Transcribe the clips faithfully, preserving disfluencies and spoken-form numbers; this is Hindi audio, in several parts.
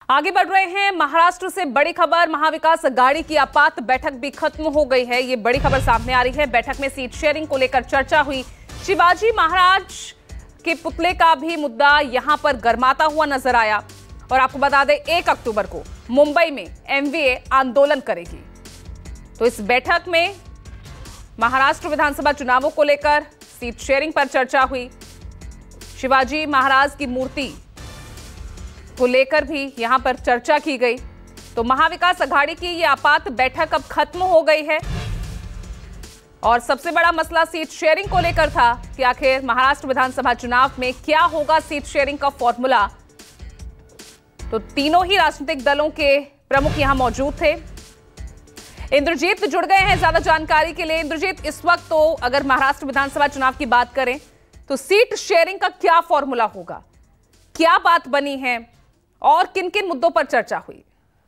आगे बढ़ रहे हैं। महाराष्ट्र से बड़ी खबर, महाविकास अघाड़ी की आपात बैठक भी खत्म हो गई है। ये बड़ी खबर सामने आ रही है। बैठक में सीट शेयरिंग को लेकर चर्चा हुई। शिवाजी महाराज के पुतले का भी मुद्दा यहां पर गर्माता हुआ नजर आया। और आपको बता दें, एक अक्टूबर को मुंबई में एमवीए आंदोलन करेगी। तो इस बैठक में महाराष्ट्र विधानसभा चुनावों को लेकर सीट शेयरिंग पर चर्चा हुई। शिवाजी महाराज की मूर्ति को लेकर भी यहां पर चर्चा की गई। तो महाविकास अघाड़ी की यह आपात बैठक अब खत्म हो गई है। और सबसे बड़ा मसला सीट शेयरिंग को लेकर था कि आखिर महाराष्ट्र विधानसभा चुनाव में क्या होगा सीट शेयरिंग का फॉर्मूला। तो तीनों ही राजनीतिक दलों के प्रमुख यहां मौजूद थे। इंद्रजीत जुड़ गए हैं ज्यादा जानकारी के लिए। इंद्रजीत, इस वक्त तो अगर महाराष्ट्र विधानसभा चुनाव की बात करें तो सीट शेयरिंग का क्या फॉर्मूला होगा, क्या बात बनी है और किन किन मुद्दों पर चर्चा हुई?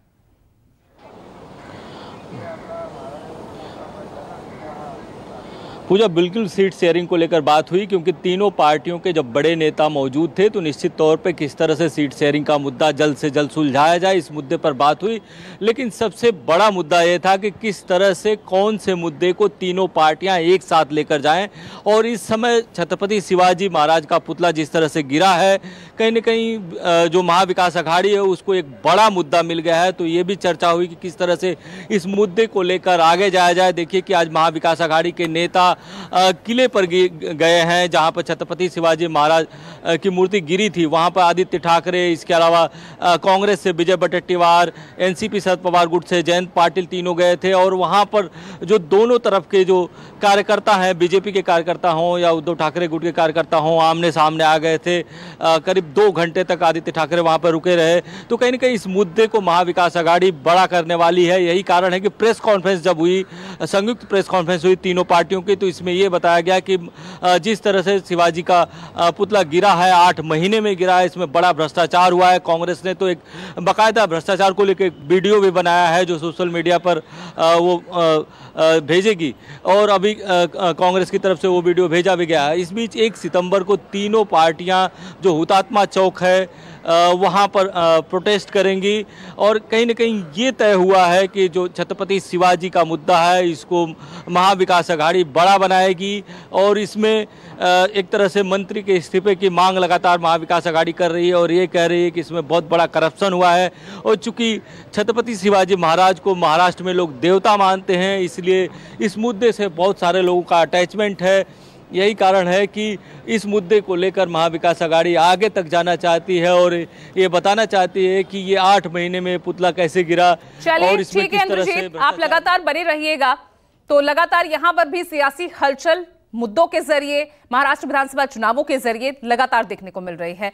पूजा, बिल्कुल सीट शेयरिंग को लेकर बात हुई, क्योंकि तीनों पार्टियों के जब बड़े नेता मौजूद थे तो निश्चित तौर पे किस तरह से सीट शेयरिंग का मुद्दा जल्द से जल्द सुलझाया जाए, इस मुद्दे पर बात हुई। लेकिन सबसे बड़ा मुद्दा ये था कि किस तरह से कौन से मुद्दे को तीनों पार्टियां एक साथ लेकर जाएं। और इस समय छत्रपति शिवाजी महाराज का पुतला जिस तरह से गिरा है, कहीं ना कहीं जो महाविकास अघाड़ी है उसको एक बड़ा मुद्दा मिल गया है। तो ये भी चर्चा हुई कि किस तरह से इस मुद्दे को लेकर आगे जाया जाए। देखिए कि आज महाविकास अघाड़ी के नेता किले पर गए हैं जहां पर छत्रपति शिवाजी महाराज की मूर्ति गिरी थी। वहां पर आदित्य ठाकरे, इसके अलावा कांग्रेस से विजय वडेट्टीवार, एनसीपी शरद पवार गुट से जयंत पाटिल तीनों गए थे। और वहां पर जो दोनों तरफ के जो कार्यकर्ता हैं, बीजेपी के कार्यकर्ता हों या उद्धव ठाकरे गुट के कार्यकर्ता हों, आमने सामने आ गए थे। करीब दो घंटे तक आदित्य ठाकरे वहां पर रुके रहे। तो कहीं ना कहीं इस मुद्दे को महाविकास अघाड़ी बड़ा करने वाली है। यही कारण है कि प्रेस कॉन्फ्रेंस जब हुई, संयुक्त प्रेस कॉन्फ्रेंस हुई तीनों पार्टियों की, तो इसमें यह बताया गया कि जिस तरह से शिवाजी का पुतला गिरा है, आठ महीने में गिरा है, इसमें बड़ा भ्रष्टाचार हुआ है। कांग्रेस ने तो एक बाकायदा भ्रष्टाचार को लेकर एक वीडियो भी बनाया है जो सोशल मीडिया पर वो भेजेगी, और अभी कांग्रेस की तरफ से वो वीडियो भेजा भी गया है। इस बीच एक सितंबर को तीनों पार्टियां जो हुतात्मा चौक है वहाँ पर प्रोटेस्ट करेंगी। और कहीं ना कहीं ये तय हुआ है कि जो छत्रपति शिवाजी का मुद्दा है इसको महाविकास अघाड़ी बड़ा बनाएगी। और इसमें एक तरह से मंत्री के इस्तीफे की मांग लगातार महाविकास अघाड़ी कर रही है और ये कह रही है कि इसमें बहुत बड़ा करप्शन हुआ है। और चूंकि छत्रपति शिवाजी महाराज को महाराष्ट्र में लोग देवता मानते हैं, इसलिए इस मुद्दे से बहुत सारे लोगों का अटैचमेंट है। यही कारण है कि इस मुद्दे को लेकर महाविकास अघाड़ी आगे तक जाना चाहती है और ये बताना चाहती है कि ये आठ महीने में पुतला कैसे गिरा। और इसमें किस तरह से आप लगातार बने रहिएगा। तो लगातार यहाँ पर भी सियासी हलचल मुद्दों के जरिए, महाराष्ट्र विधानसभा चुनावों के जरिए लगातार देखने को मिल रही है।